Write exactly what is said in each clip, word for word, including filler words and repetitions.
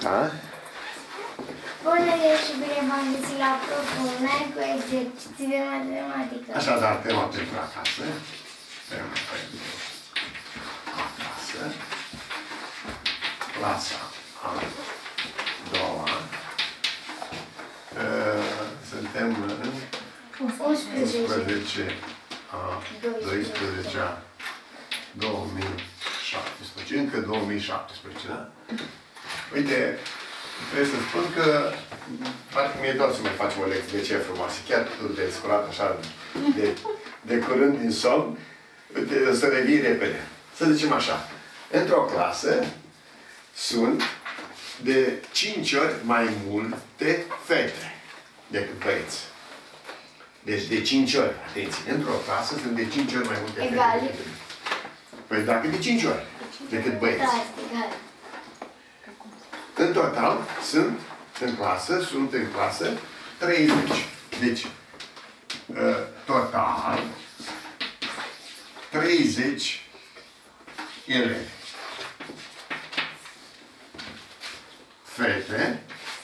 Așa. Bună și bine v-am găsit la propuneri cu exerciții de matematică. Așadar, tema pentru acasă. Tema pentru acasă. Clasa a doua. Suntem în unsprezece a doisprezecea două mii șaptesprezece. Încă două mii șaptesprezece, da? Uite, trebuie să spun că parcă mi-e doar să mai facem o lecție de ce frumoasă. Chiar tu te-ai sculat așa de, de curând din somn. Uite, o să revii repede. Să zicem așa. Într-o clasă sunt de cinci ori mai multe fete decât băieți. Deci de cinci ori. Atenție. Într-o clasă sunt de cinci ori mai multe fete. Egal. Păi dacă de cinci ori decât băieți. Da, este egal. În total sunt în clasă, sunt în clasă treizeci. Deci, total, treizeci elevi. Fete,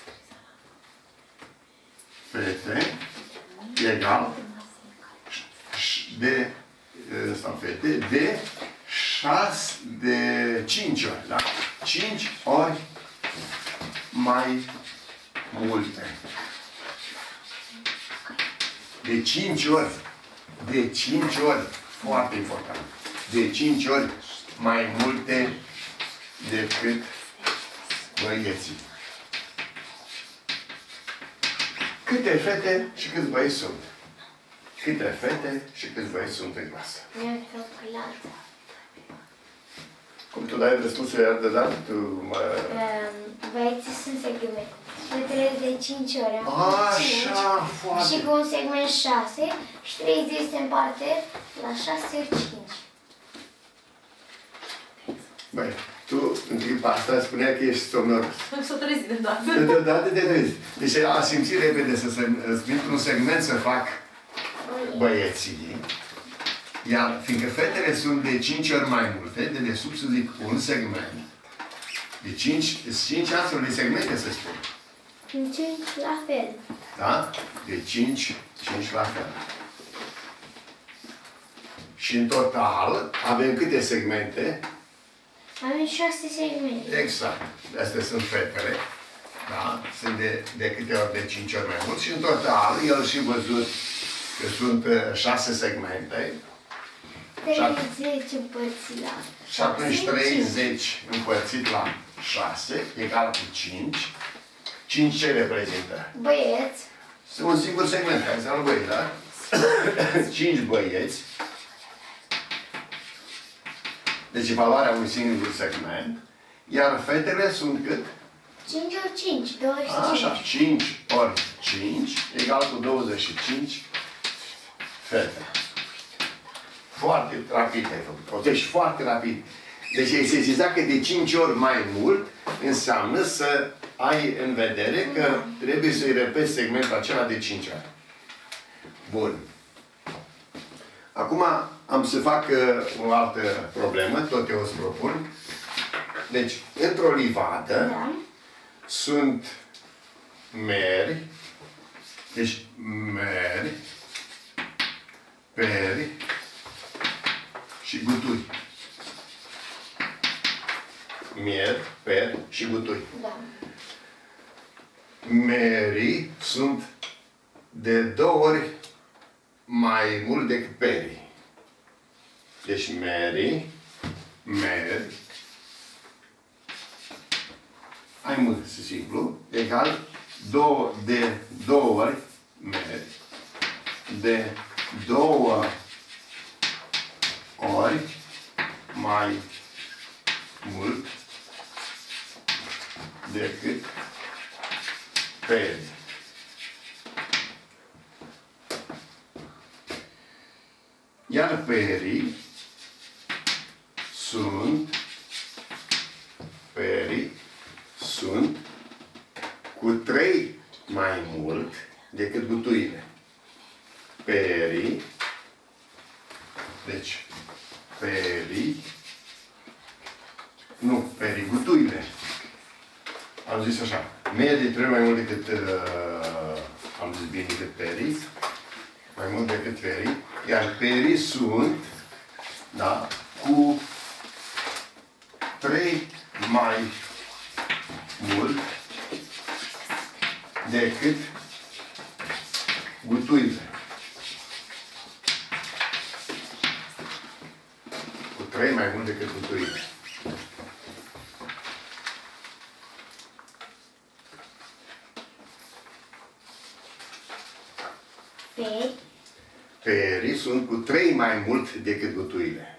fete, egal, de, sau fete, de șase, de cinci ori, da? cinci ori mai multe. De cinci ori. De cinci ori. Foarte important. De cinci ori mai multe decât băieții. Câte fete și câți băieți sunt? Câte fete și câți băieți sunt în clasă? Mi-am calculat. Cum tu dai răspunsul iar de dat? Tu mă... Băieții sunt segmente. Fetele de cinci ori. Așa, foarte. Și cu un segment șase și treizeci se împarte la șase ori cinci. Băi, tu în clipa asta spunea că ești somnoros. S-o trezit deodată. Deodată te trezi. Deci a simțit repede să se într-un segment să fac băieții. Iar fiindcă fetele sunt de cinci ori mai multe, de desubt să zic un segment. De cinci, cinci astfel de segmente să spun. cinci la fel. Da? De cinci, cinci la fel. Și în total avem câte segmente? Avem șase segmente. Exact. Astea sunt fetele. Da? Sunt de, de câte ori de cinci ori mai mult. Și în total, el și văzut că sunt șase segmente. treizeci împărțit la Și atunci treizeci împărțit la șase egal cu cinci. cinci ce reprezintă? băieți. Sunt un singur segment, care înseamnă băieți, da? cinci băieți. Deci valoarea unui singur segment. Iar fetele sunt cât? cinci ori cinci, douăzeci și cinci. Așa, cinci ori cinci egal cu douăzeci și cinci fete. Foarte rapid ai făcut. Deci foarte rapid. Deci ai sesizat că de cinci ori mai mult înseamnă să ai în vedere că trebuie să-i repeți segmentul acela de cinci ori. Bun. Acum am să fac uh, o altă problemă, tot eu o să propun. Deci, într-o livadă Da. sunt meri, deci meri, peri și guturi. Mieri, peri și guturi. Da. Merii sunt de două ori mai mult decât perii. Deci merii, meri, hai mult, simplu, egal două, de două ori meri, de două ori mai mult decât perii. Iar perii sunt perii sunt cu trei mai mult decât gutuile. Perii, deci perii, nu, perii, gutuile. am zis așa, Mary trebuie mai mult decât, uh, am zis bine, decât Perry, mai mult decât Perry, iar Perry sunt, da, cu trei mai mult decât gutuile. Cu trei mai mult decât gutuile. Pe. Perii sunt cu trei mai mult decât gutuile.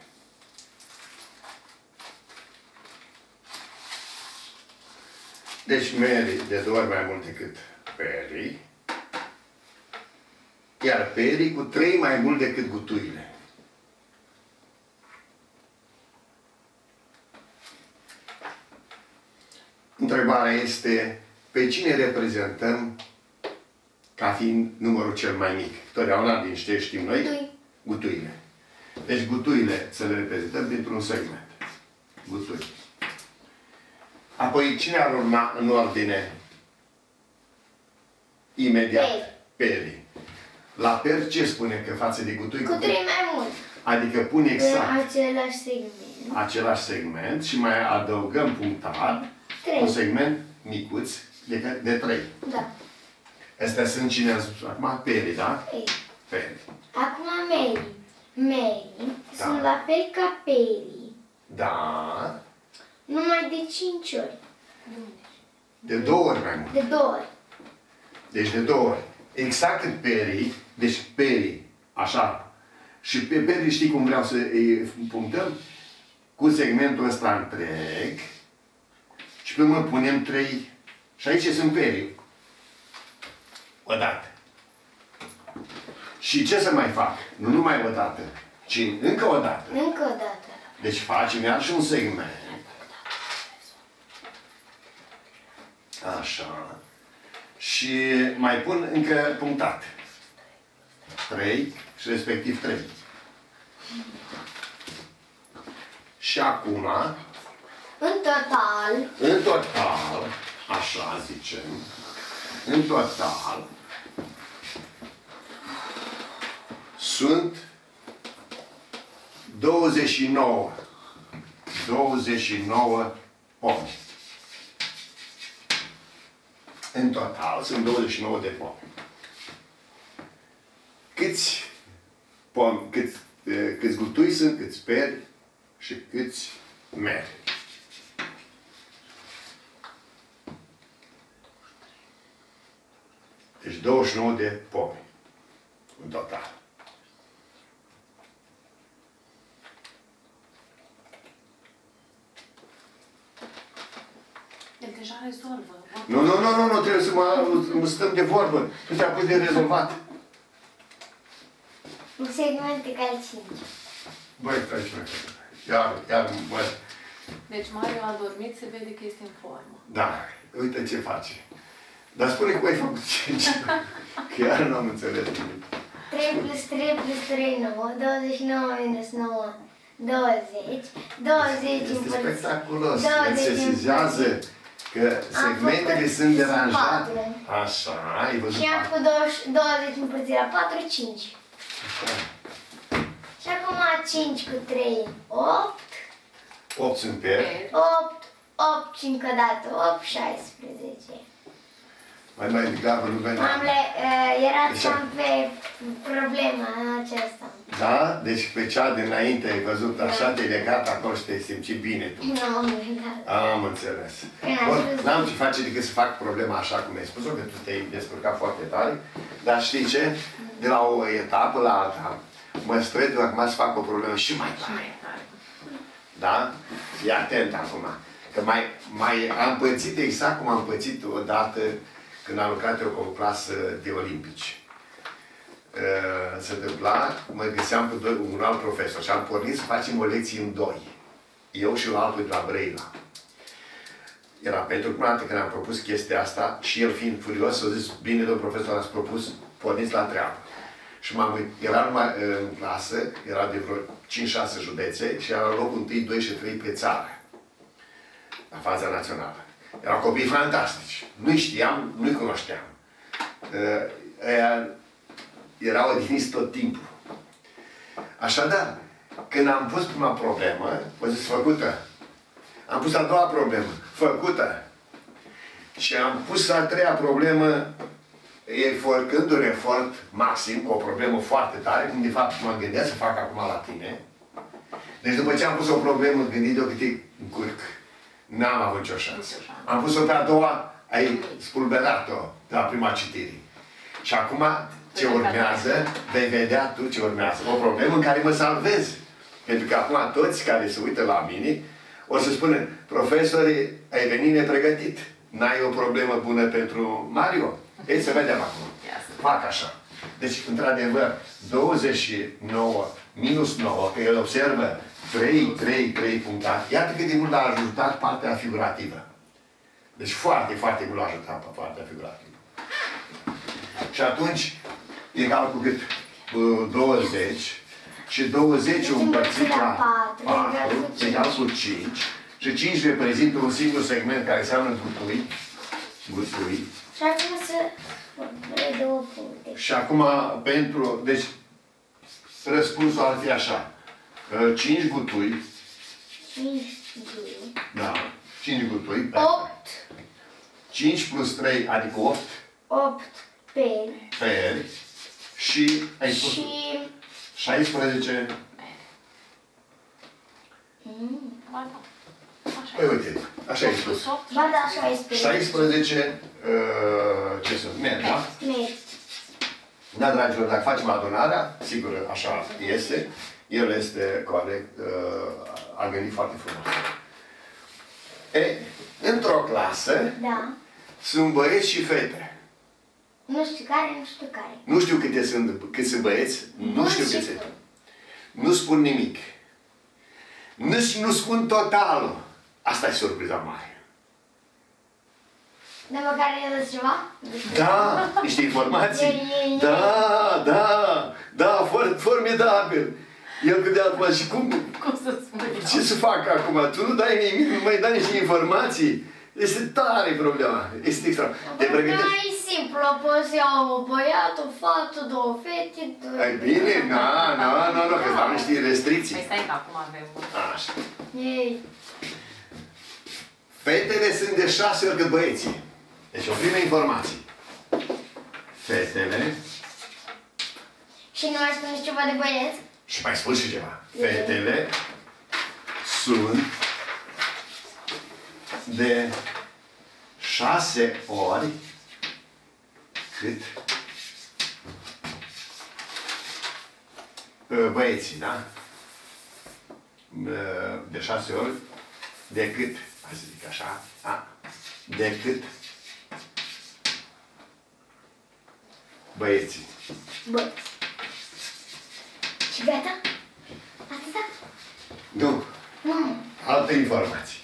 Deci Mary de două ori mai mult decât Perry, iar Perry cu trei mai mult decât gutuile. Întrebarea este, pe cine reprezentăm ca fiind numărul cel mai mic? Totdeauna din ce știm noi? Gutui. Gutuile. Deci gutuile să le reprezentăm dintr-un segment. Gutui. Apoi, cine ar urma în ordine imediat? Peri. Peri. La per ce spune că față de gutui? Cu trei mai mult. Adică pune exact În același segment. același segment și mai adăugăm punctat Trei. un segment micuț de, de trei. Da. Astea sunt cine a spus acum? Peri, da? Peri. Peri. Acum Mary. Mary Da. sunt la fel ca Perry, Da. numai de cinci ori. De două ori mai mult. De două ori. Deci de două ori. Exact cât Peri, deci Peri, așa. Și pe Peri știi cum vreau să îi punctăm? Cu segmentul ăsta întreg. Și pe urmă punem trei. Și aici sunt Peri. Odată. Și ce să mai fac? Nu numai odată, ci încă o dată. Încă o dată. Deci facem iar și un segment. Așa. Și mai pun încă punctat. trei și respectiv trei. Și acum, În total, în total, așa zicem, în total, sunt douăzeci și nouă. douăzeci și nouă pomi. În total sunt douăzeci și nouă de pomi. Câți pomi, câți, eh, câți gutui sunt, câți peri și câți meri. Deci douăzeci și nouă de pomi. În total. El deja rezolvă. Nu, nu, nu, nu, nu, trebuie să mă, mă stăm de vorbă. Tu te-am pus de rezolvat. un segment egal cinci. Băi, stai și mai. Iar, iar, mă. Deci Mario a dormit, se vede că este în formă. Da, uite ce face. Dar spune cum ai făcut cinci. Că iar nu am înțeles nimic. trei plus trei plus trei, nouă. douăzeci și nouă minus nouă, douăzeci. douăzeci Este împărțit. spectaculos. Îți douăzeci sesizează că segmentele făcut sunt deranjate. patru. Așa, ai văzut Și am patru. făcut douăzeci, douăzeci împărțit la patru, cinci. Așa. Și acum cinci cu trei, opt. opt sunt peri. opt, opt și încă o dată, opt, șaisprezece. Mai mai degrabă nu veneam. Am le, uh, era Deci- cam pe problema aceasta. Da? Deci pe cea dinainte ai văzut așa, te-ai legat acolo și te-ai simțit bine tu. Nu am gândit. Am înțeles. Când ai Bun, spus- n-am ce face decât să fac problema așa cum ai spus-o, că tu te-ai descurcat foarte tare. Dar știi ce? De la o etapă la alta, mă străduie acum să fac o problemă și mai tare. Da? Fii atent acum. Că mai, mai am pățit exact cum am pățit odată când am lucrat eu cu o clasă de olimpici. Uh, se întâmpla, mă găseam cu doi, un alt profesor și am pornit să facem o lecție în doi. Eu și altul de la Brăila. Era pentru prima dată când am propus chestia asta și el fiind furios, a zis, bine, domnul profesor, ați propus, porniți la treabă. Și m-am uit, era numai uh, în clasă, era de vreo cinci șase județe și era locul întâi, doi și trei pe țară, la faza națională. Erau copii fantastici. Nu știam, nu-i cunoșteam. Aia erau odihniți tot timpul. Așadar, când am pus prima problemă, o zis făcută. Am pus a doua problemă, făcută. Și am pus a treia problemă, efortând un efort maxim, cu o problemă foarte tare, cum de fapt mă gândeam să fac acum la tine. Deci după ce am pus o problemă, gândit-o cât e încurc, n-am avut nicio șansă. Am pus-o pe a doua, ai spulberat-o de la prima citire. Și acum, ce urmează, vei vedea tu ce urmează. O problemă în care mă salvez. Pentru că acum toți care se uită la mine o să spună, profesore, ai venit nepregătit. N-ai o problemă bună pentru Mario? Ei, să vedem acum. Fac așa. Deci, într-adevăr, douăzeci și nouă minus nouă, că el observă trei, trei, trei punctat. Iată cât de mult a ajutat partea figurativă. Deci foarte, foarte mult a ajutat partea figurativă. Și atunci, egal cu cât? douăzeci. Și douăzeci împărțit la patru, egal cu cinci. Și cinci reprezintă un singur segment care înseamnă gutui. Gutui. Și acum să vrei două puncte. Și acum, pentru... Deci, răspunsul ar fi așa. cinci gutui. cinci gutui. Da. cinci gutui. opt. cinci plus trei, adică opt. opt peri. Peri. Și ai spus... Și... șaisprezece. Mm. Ba da. Așa Păi e. uite, așa ai spus. Ba da, șaisprezece. șaisprezece, uh, ce sunt? Meri, da? Meri. Da, dragilor, dacă facem adunarea, sigur, așa este, el este corect, uh, a gândit foarte frumos. E, într-o clasă Da. sunt băieți și fete. Nu știu care, nu știu care. Nu știu câte sunt, câți sunt băieți, nu știu câți sunt. Nu spun nimic. Nici nu spun totalul. Asta e surpriza mare. De măcar el ceva? Da, niște informații. E, e, e. Da, da, da, for, formidabil. El gândea acum și cum, Cum să spui? ce să fac acum? Tu nu dai nimic, nu mai dai niște informații. Este tare problema. Este extra. Te pregătești? Mai simplu, poți să iau o băiat, o fată, două fete, doi... Ai bine? Na, na, na, na, că am niște restricții. Păi stai că acum avem... Așa. Ei. Fetele sunt de șase ori cât băieții. Deci o primă informație. Fetele, Și nu mai spuneți ceva de băieți? și mai spun și ceva. Fetele sunt de șase ori cât băieții, da? De șase ori decât, hai să zic așa, a, decât băieții. Băieți. Și gata? Atâta? Nu. Nu. Alte informații.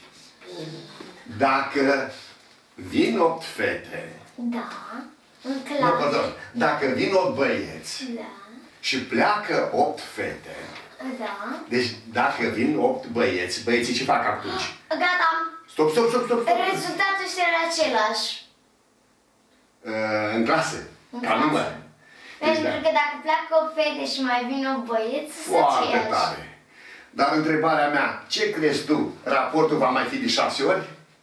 Dacă vin opt fete, Da. În nu, clasă. pardon, dacă vin opt băieți Da. și pleacă opt fete, Da. deci dacă vin opt băieți, băieții ce fac atunci? Gata. Stop, stop, stop, stop, stop. Rezultatul este același. Uh, în clase, În ca clasă. număr. Deci, Pentru da. că dacă pleacă o fete și mai vin o băieți, sunt Foarte aceiași. tare. Dar întrebarea mea, ce crezi tu? Raportul va mai fi de șase ori?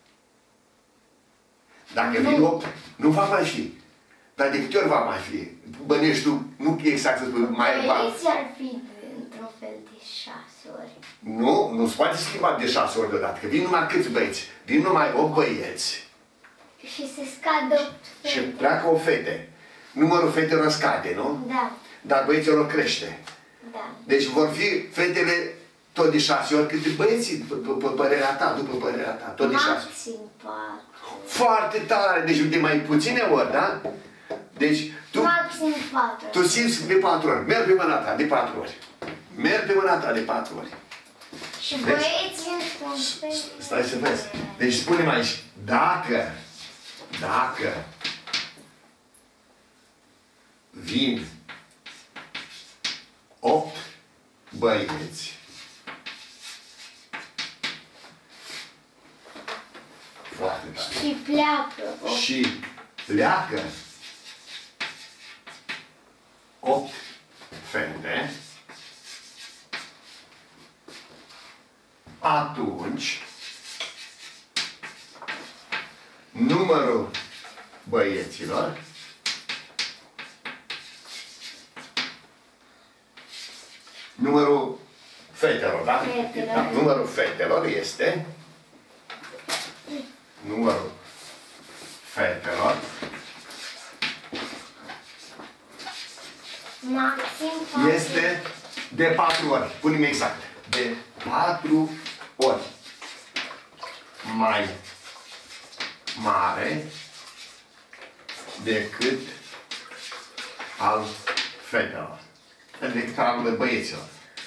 Dacă Nu. vin opt, nu va mai fi. Dar de câte ori va mai fi? Bănești tu, nu exact să spui, mai va... Băieții ar fi de- într-un fel de șase ori. Nu, nu se poate schimba de șase ori deodată, că vin numai câți băieți? Vin numai opt băieți Și se scadă opt și fete. pleacă o fete. Numărul fetelor scade, nu? Da. Dar băieților crește. Da. Deci vor fi fetele tot de șase ori cât de băieții, după părerea ta, după părerea ta, tot de șase. Maxim patru. Foarte tare, deci de mai puține ori, da? Deci tu, Maxim patru. tu simți de patru ori, merg pe mâna ta de patru ori. Merg pe mâna ta de patru ori. Și Deci- băieții într-un fel. Stai să vezi. Deci spune-mi aici, dacă, dacă vin opt băieți, Foarte tare. Și pleacă. Și pleacă opt fete, atunci numărul băieților numărul fetelor, da? Fetelor. Da, numărul fetelor este numărul fetelor Maxim patru. este de patru ori, punem exact, de patru ori mai mare decât al fetelor, decât al băieților.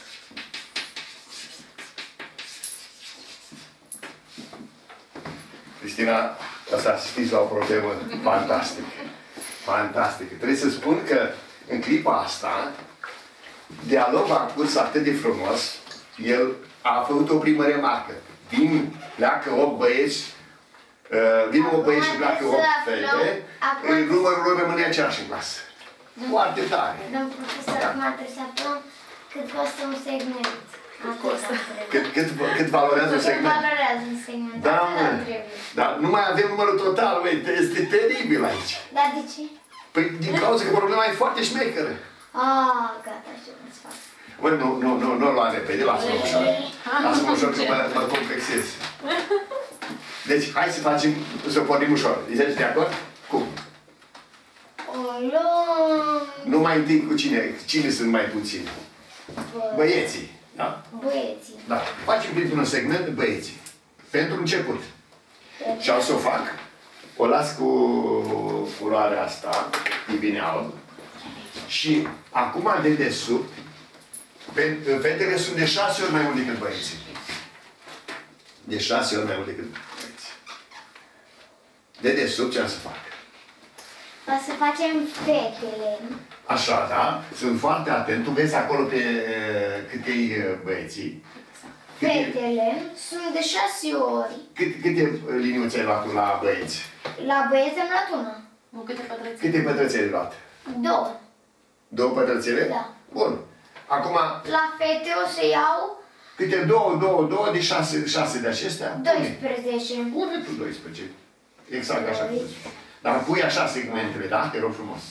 Cristina, asta știți la o problemă fantastică. Fantastică. Trebuie să spun că în clipa asta, dialogul a curs atât de frumos, el a făcut o primă remarcă. Vin, pleacă opt băieți, uh, vin opt băieți și pleacă opt fete, numărul lor rămâne același în clasă. Foarte tare. Domnul profesor, acum trebuie să aflăm cât costă un segment. Cât, cât, cât valorează un segment? Cât valorează un segment? Da, mă. Dar nu mai avem numărul total, măi, este teribil aici. Dar de ce? Păi din cauza că problema e foarte șmecheră. Ah, gata, știu cum să fac. Băi, nu, nu, nu, nu lua repede, lasă-mă ușor. Lasă-mă ușor că mă, mă complexez. Deci, hai să facem, să pornim ușor. Ești de acord? Cum? O luăm... Nu mai întâi cu cine, cine sunt mai puțini? Băieții, da? Băieții. Da. Facem printr-un segment băieții. Pentru început. Și o să o fac. O las cu culoarea asta, e bine alb. Și acum de desubt, fetele sunt de șase ori mai mult decât băieții. De șase ori mai mult decât băieții. De desubt ce am să fac? O să facem fetele. Așa, da? Sunt foarte atent. Tu vezi acolo pe câte băieții. Fetele sunt de șase ori. Cât, câte liniuțe ai luat tu la băieți? La băieți am luat una. Nu, câte pătrățele? Câte pătrățele ai luat? Două. Două pătrățele? Da. Bun. Acum, La fete o să iau câte două, două, două de șase, șase de acestea? doisprezece. Pune tu doisprezece. Exact așa cum zici. Dar pui așa segmentele, da? Te rog frumos.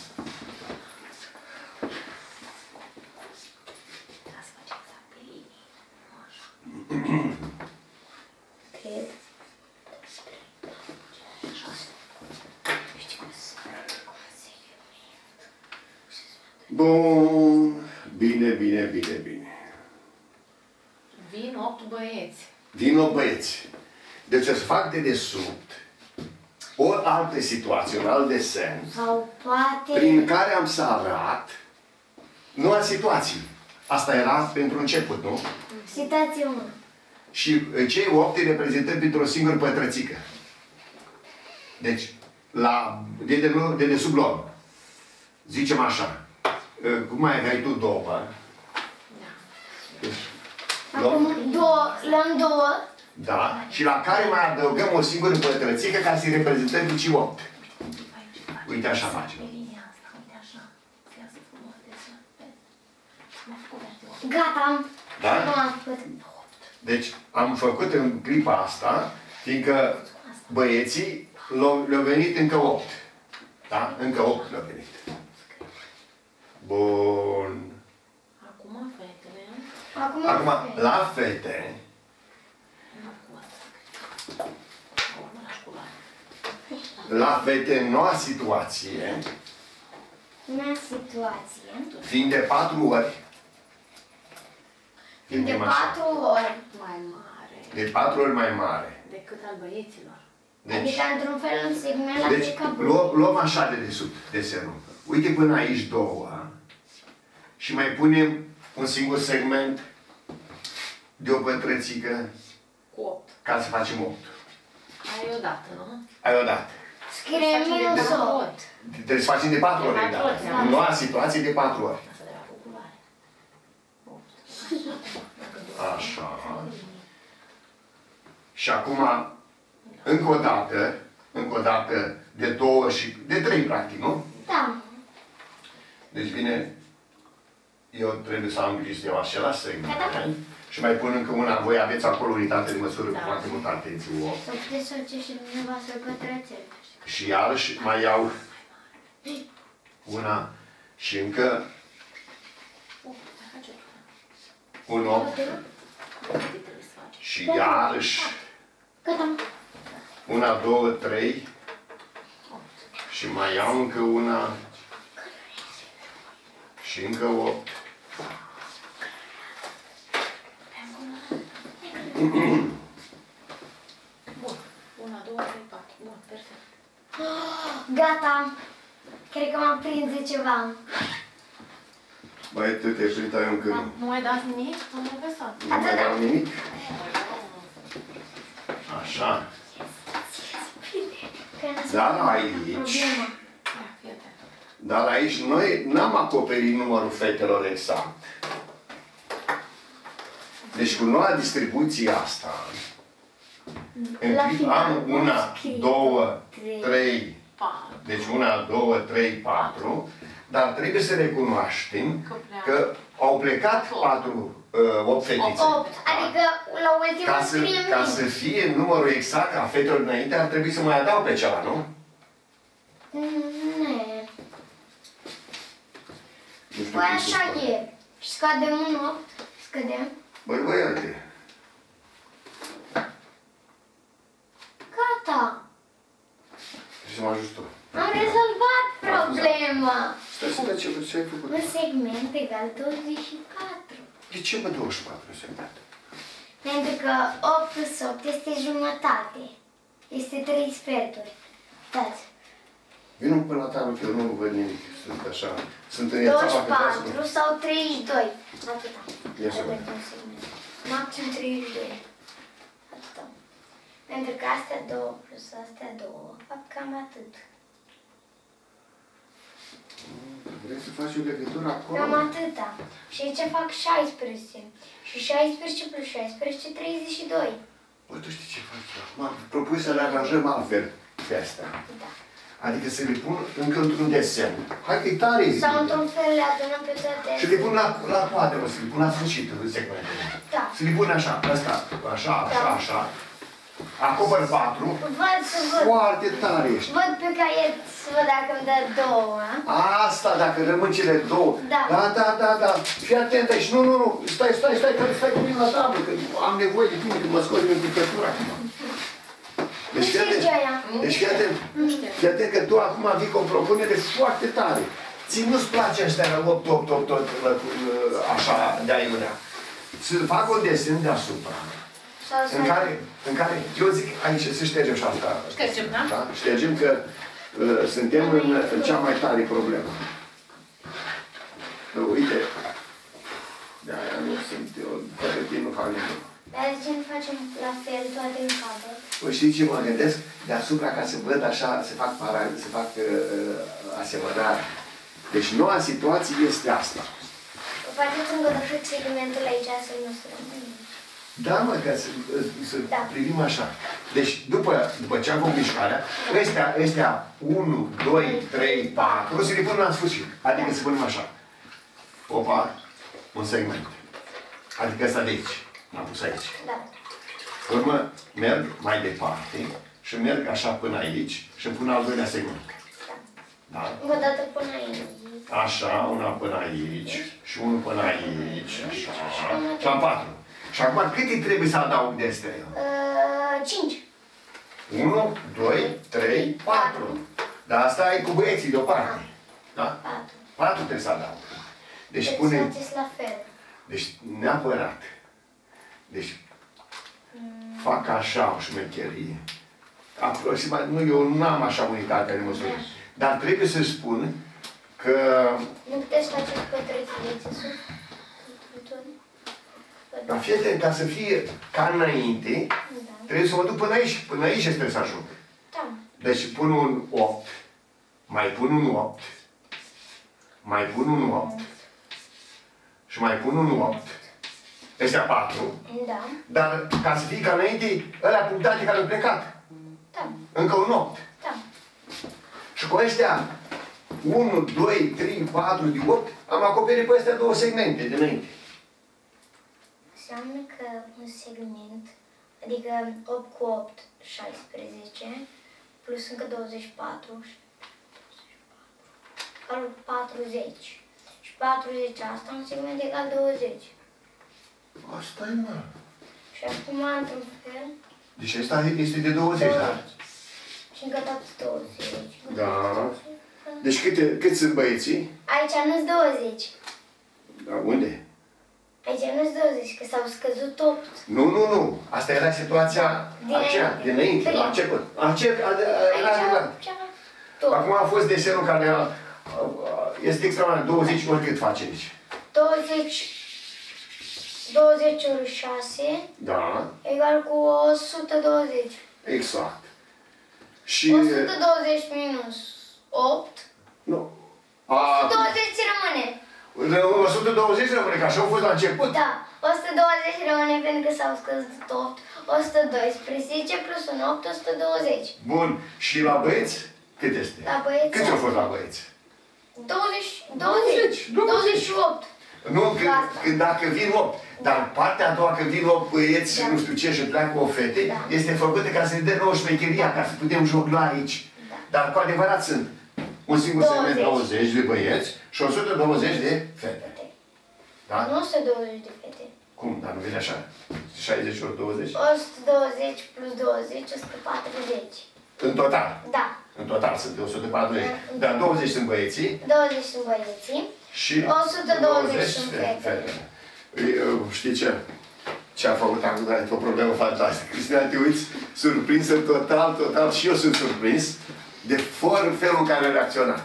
Cred. Bun. Bine, bine, bine, bine. Vin opt băieți. Vin o băieți. Deci să fac de desubt o altă situație, un alt desen, Sau poate... prin care am să arăt noua situație. Asta era pentru început, nu? Situație unu. Și cei opt îi reprezentăm printr-o singură pătrățică. Deci, la, de, de, de, de sub luăm. Zicem așa. Cum mai aveai tu două, bă? Deci, Acum două, luăm două. da? Și la care mai adăugăm o singură pătrățică ca să-i reprezentăm pe cei opt. Uite așa facem. Gata, am. Da? Nu am făcut. Deci, am făcut în clipa asta, fiindcă băieții le-au venit încă opt. Da? Încă opt le-au venit. Bun. Acum fetele. Acum, Acum, la fete, la fete, noua situație, Mea situație. fiind de patru ori, De gândim așa, patru ori. Mai mare de patru ori mai mare. decât al băieților. Deci, Adică într-un fel un segment la deci fiecare luăm, luăm așa de desubt desenul. Uite până aici două și mai punem un singur segment de o pătrățică Cu opt. ca să facem opt. Ai odată, nu? Ai odată. Scriem minus Facem de patru opt. ori. Trebuie să facem de patru De ori. patru Da. ori, da. În noua situație de patru ori. Asta de la calculare. opt. Așa. Și acum încă o dată, încă o dată, de două și de trei, practic, nu? Da. Deci vine, eu trebuie să am grijă eu același segment. Da, da. Și mai pun încă una, voi aveți acolo unitate de măsură Da. cu foarte multă atenție. opt. Să puteți să faceți și dumneavoastră pătrățele. Și iarăși mai iau una și încă un opt. Și iarăși Gata. una, două, trei. Și mai iau încă una. Și încă opt. Bun. Una, două, trei, patru. Bun, perfect. Gata. Cred că m-am prins de ceva. Băi, tu te-ai prins, eu încă nu. Nu mai dați nimic? Am mai lăsat. Nu mai dau nimic? Așa. Dar aici, dar aici noi n-am acoperit numărul fetelor exact. Deci cu noua distribuție asta, am una, două, trei, deci una, două, trei, patru, dar trebuie să recunoaștem că au plecat patru, opt fetițe. opt. Adică la ultimul Ca să, scrie ca să fie numărul exact a fetelor înainte, ar trebui să mai adaug pe ceva, nu? Nu. Nu știu Păi cum să așa spun. e. Și scadem un opt. Scădem. Băi, băiate, Gata. trebuie să mă ajut tu. Am rezolvat problema. Stai să vezi ce, ce ai făcut. Un segment egal douăzeci și patru. De ce mă douăzeci și patru segment? Pentru că opt plus opt este jumătate. Este trei sferturi. Dați. Vino până la tabă, că eu nu văd nimic. Sunt așa, sunt în etapa douăzeci și că trebuie să patru sau treizeci și doi. Atâta. Ia să Hai, vedem. dăm un segment. Maxim treizeci și doi. Atâta. Pentru că astea două plus astea două fac cam atât. Vrei să faci o legătură acolo? Cam atâta. Și aici fac șaisprezece. Și șaisprezece plus șaisprezece, treizeci și doi. Băi, tu știi ce faci acum? Propui să le aranjăm altfel pe astea. Da. Adică să le pun încă într-un desen. Hai că e tare zi. Sau într-un fel le adunăm pe toate. Și le pun la, la coadă, să le pun la sfârșitul segmentului. Da. Să le pun așa, ăsta, așa, așa, Da. așa. Acopăr patru. Văd să văd. Foarte tare ești. Văd pe caiet să văd dacă îmi dă două. Asta, dacă rămân cele două. Da. Da, da, da, da. Fii atent aici. Nu, nu, nu. Stai, stai, stai, stai, stai cu mine la tablă, că am nevoie de tine, că mă scoți din picătură acum. Deci fii atent. Deci fii atent. Fii atent că tu acum vii cu o propunere foarte tare. Ție nu-ți place ăștia la opt, opt, opt, opt, așa, de aiurea. Să fac un desen deasupra. În care, în care, eu zic aici, să ștergem și asta. Ștergem, da? Da? Ștergem că uh, suntem în, în cea mai tare problemă. Uh, uite, de-aia nu sunt eu, fără tine nu fac nimic. Dar de ce nu facem la fel toate în capăt? Păi știi ce mă gândesc? Deasupra, ca să văd așa, să fac, para, să fac uh, asemănare. Deci noua situație este asta. Faceți încă de fix segmentul aici să nu se rămână. Da, mă, ca să, să Da. privim așa. Deci, după, după ce am făcut mișcarea, ăstea, ăstea unu, doi, trei, patru, să le punem la sfârșit. Adică să punem așa. Opa, un segment. Adică ăsta de aici. L-am pus aici. Da. Urmă, merg mai departe și merg așa până aici și îmi pun al doilea segment. Da? Încă o dată până aici. Așa, una până aici și unul până aici. Așa, așa. Și am patru. Și acum câte trebuie să adaug de astea? Uh, cinci. unu, doi, trei, patru. Dar asta e cu băieții deoparte. Da? patru. patru trebuie să adaug. Deci Deci pune... faceți la fel. Deci neapărat. Deci fac așa o șmecherie. Aproximativ, nu, eu nu am așa unitate de măsură. Dar trebuie să spun că... Nu puteți face pătrățile de sus? Dar fii atent, ca să fie ca înainte, Da. trebuie să mă duc până aici. Până aici trebuie să ajung. Da. Deci pun un opt, mai pun un opt, mai pun un opt și mai pun un opt. Ăstea patru. Da. Dar ca să fie ca înainte, ălea punctate care au plecat. Da. Încă un opt. Da. Și cu ăștia unu, doi, trei, patru de opt, am acoperit pe astea două segmente dinainte. Înseamnă că un segment, adică opt cu opt, șaisprezece, plus încă douăzeci și patru, egal patruzeci. Și patruzeci asta, un segment egal douăzeci. Asta e, mă. Și acum, într-un fel, Deci ăsta este de douăzeci, da? și încă tot douăzeci. Da. Deci câte, cât sunt băieții? Aici nu-s douăzeci. Da, unde? Aici nu-s douăzeci, că s-au scăzut opt. Nu, nu, nu. Asta era situația Dinainte. aceea, dinainte, la început. A început, a, a, era adevărat. Tot. Acum a fost desenul care a, a, a, este extraordinar. douăzeci ori cât face aici? douăzeci, douăzeci ori șase, Da, egal cu o sută douăzeci. exact. Și... o sută douăzeci minus opt, Nu. A, douăzeci rămâne. o sută douăzeci rămâne, că așa a fost la început. Da, o sută douăzeci rămâne pentru că s-au scăzut opt, o sută doisprezece plus un opt, o sută douăzeci. Bun. Și la băieți? Cât este? La băieți? Câți au fost la băieți? douăzeci, douăzeci, douăzeci, douăzeci și opt. Nu, când, Asta. când dacă vin opt. Dar partea a doua, când vin opt băieți, Da. nu știu ce, și pleacă o fete, Da. este făcută ca să-i dea nouă șmecheria, ca să putem jongla aici. Da. Dar cu adevărat sunt un singur segment douăzeci. douăzeci de băieți și o sută douăzeci de fete. Fete. Da? Nu o sută douăzeci de fete. Cum? Dar nu vine așa? șaizeci ori douăzeci? o sută douăzeci plus douăzeci, o sută patruzeci. În total. Da. În total sunt o sută patruzeci. Da. Dar douăzeci sunt băieții douăzeci sunt băieții. și o sută douăzeci sunt fetele. Eu, știi ce? Ce a făcut acum? E o problemă fantastică. Cristina, te uiți surprinsă total, total, și eu sunt surprins de for- felul în care a reacționat.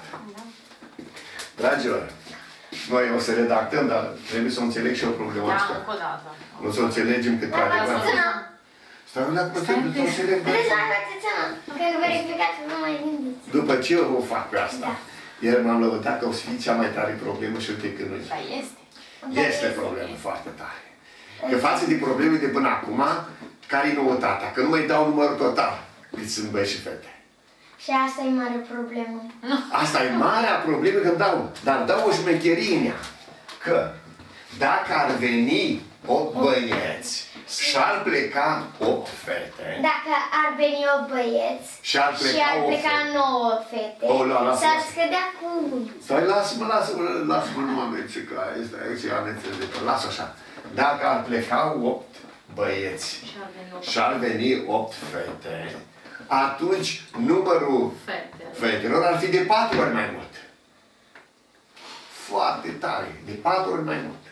Dragilor, noi o să redactăm, dar trebuie să o înțeleg și eu problema Da, asta. încă o dată. Nu să o înțelegem cât Dar v-ați adevărat. ținut? Stai la cum trebuie să o înțeleg. Trebuie să aveți ținut. Că verificați, nu mai gândiți. După ce o fac pe asta, Da. ieri m-am lăudat că o să fie cea mai tare problemă și uite că nu Dar este. este problemă foarte tare. Că față de probleme de până acum, care e noutatea? Că nu mai dau numărul total cât sunt băieți și fete. Și asta e mare problemă. Asta e marea problemă că îmi dau. Dar dau o șmecherie în ea. Că dacă ar veni opt băieți și-ar pleca opt fete, Dacă ar veni o băieți și-ar și pleca ar o pleca fete. nouă fete, O, la- lasă, s-ar lasă. scădea cu unul. Stai, lasă-mă, lasă-mă, lasă-mă, nu mă merge, că aici, aici am înțeles, lasă așa. Dacă ar pleca opt băieți Și ar veni o și ar veni opt fete, atunci numărul fete. fetelor ar fi de patru ori mai mult. Foarte tare, de patru ori mai mult.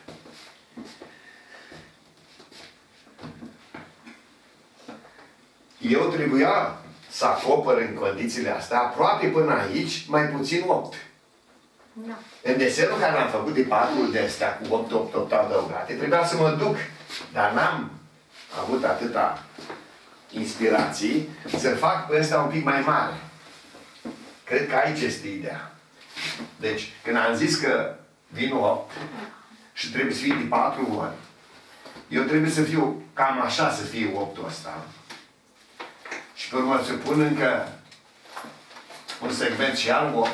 Eu trebuia să acopăr în condițiile astea, aproape până aici, mai puțin opt. Da. În desenul care l-am făcut de patru de astea, cu opt, opt, opt adăugate, trebuia să mă duc. Dar n-am avut atâta inspirații să fac pe ăsta un pic mai mare. Cred că aici este ideea. Deci, când am zis că vin opt și trebuie să fie de patru ori, eu trebuie să fiu cam așa, să fie optul ăsta. Și pe urmă să pun încă un segment și al opt.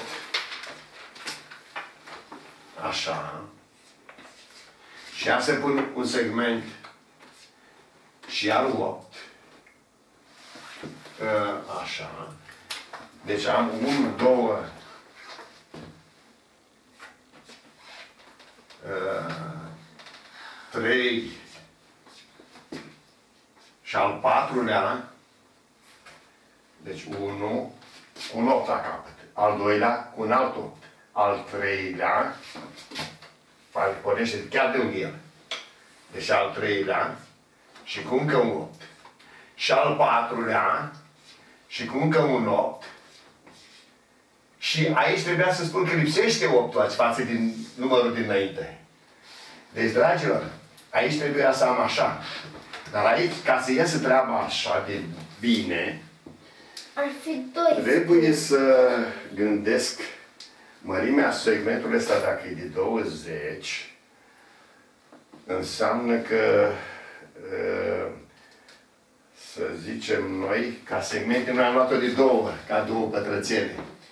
Așa. Și am să pun un segment și al opt. Așa. Deci am unu, doi, trei și al patrulea. Deci unu cu un opt la capăt. Al doilea cu un alt opt. Al treilea pornește chiar de un el. Deci al treilea și cu încă un opt. Și al patrulea și cu încă un opt. Și aici trebuia să spun că lipsește optul azi față din numărul dinainte. Deci, dragilor, aici trebuia să am așa. Dar aici, ca să iasă treaba așa de bine, Ar fi doi. trebuie să gândesc mărimea segmentului ăsta, dacă e de douăzeci, înseamnă că uh, să zicem noi, ca segmente, noi am luat-o de două ori, ca două pătrățele.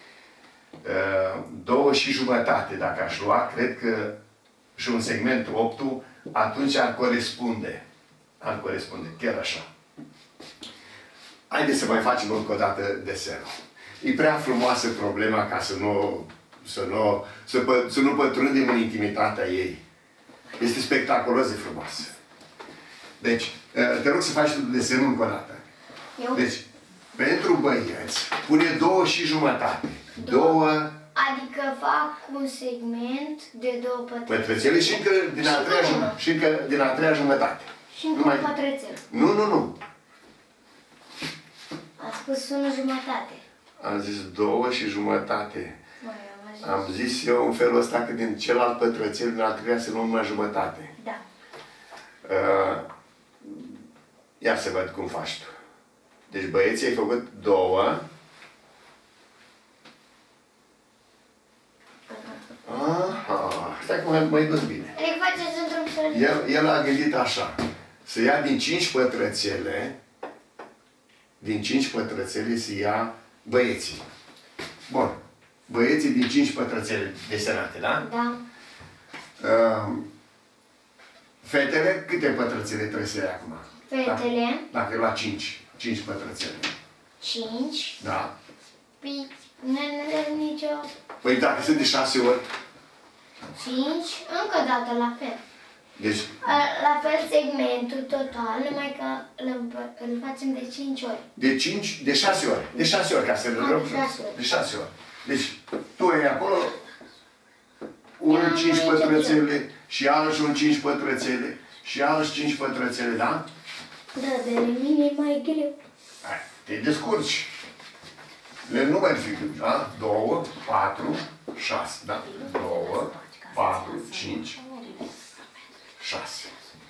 Două și jumătate, dacă aș lua, cred că și un segment optul, atunci ar corespunde. Ar corespunde, chiar așa. Haideți să mai facem încă o dată desenul. E prea frumoasă problema ca să nu, să nu, să, pă, să nu pătrundem în intimitatea ei. Este spectaculos de frumoasă. Deci, te rog să faci desenul încă o dată. Eu? Deci, pentru băieți, pune două și jumătate. Două... Adică fac un segment de două pătrățele. Pătrățele și încă din a treia, jum și încă din a treia jumătate. Și încă Numai... un pătrățel. Nu, nu, nu. A spus una jumătate. Am zis două și jumătate. Măi, am zis eu în felul ăsta că din celălalt pătrățel din a treia să luăm una jumătate. Da. Uh, Ia să văd cum faci tu. Deci băieții ai făcut două. Aha, stai că mai, mai dus bine. Le faceți într-un fel. El, el a gândit așa. Să ia din cinci pătrățele, din cinci pătrățele să ia băieții. Bun. Băieții din cinci pătrățele desenate, da? Da. Uh, fetele, câte pătrățele trebuie să ia acum? Fetele. Dacă e la cinci. cinci pătrățele. cinci. Da. Păi, nu are nicio... Păi dacă sunt de șase ori. cinci. Încă o dată la fel. Deci... La fel segmentul total, numai că îl, îl facem de cinci ori. De cinci, de șase ori. De șase ori, ca să le De șase ori. De șase ori. Deci, tu ai acolo unul cinci pătrățele și iarăși un cinci pătrățele și iarăși cinci pătrățele, da? Da, de la mine e mai greu. Hai, te descurci. Le numeri fi, da? Două, patru, șase, da? Două, patru, cinci, șase.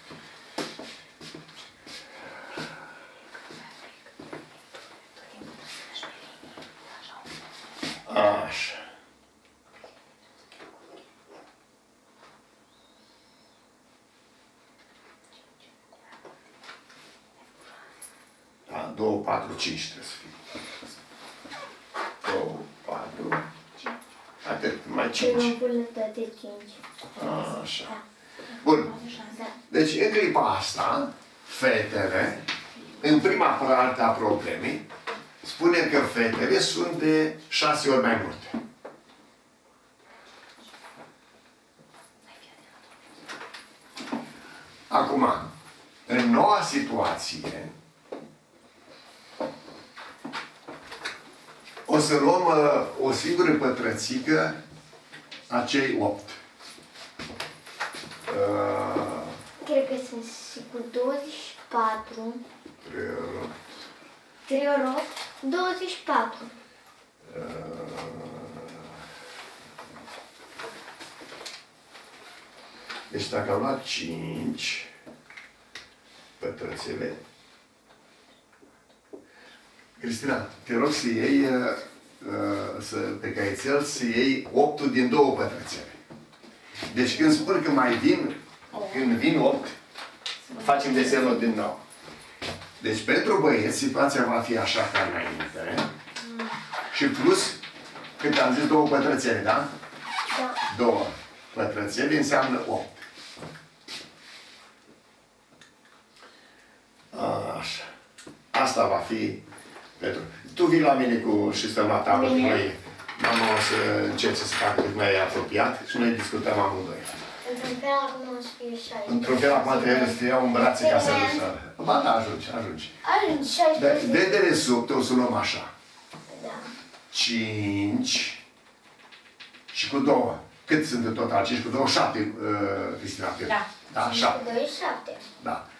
Așa. Da, două, patru, cinci trebuie să fie. Două, patru, cinci. Atât, mai cinci. Eu pun toate cinci. Așa. Bun. Deci, în clipa asta, fetele, în prima parte a problemei, spune că fetele sunt de șase ori mai multe. Acum, în noua situație, o să luăm uh, o singură pătrățică a cei opt. Uh, Cred că sunt sigur douăzeci și patru. trei ori opt, douăzeci și patru. Deci dacă am luat cinci pătrățele, Cristina, te rog să iei uh, să, pe caietel să iei optul din două pătrățele. Deci când spun că mai vin, când vin opt, facem desenul din nou. Deci pentru băieți situația va fi așa ca înainte. Și plus, cât am zis, două pătrățele, da? Da. Două pătrățele înseamnă opt. Așa. Asta va fi pentru... Tu vii la mine cu și stăm la tablă cu noi. Mama o să încerce să facă cât mai apropiat și noi discutăm amândoi. Într-un fel acum o să fie șaisprezece. Într-un fel acum trebuie să te iau în brațe ca să răsară. Ba da, ajungi, ajungi. Ajungi, De, șaisprezece. de dedesubt o să luăm așa. Da. cinci și cu două. Cât sunt în total? cinci cu două, șapte, uh, Cristina. Da. Da, cinci șapte. cu doi, șapte. Da.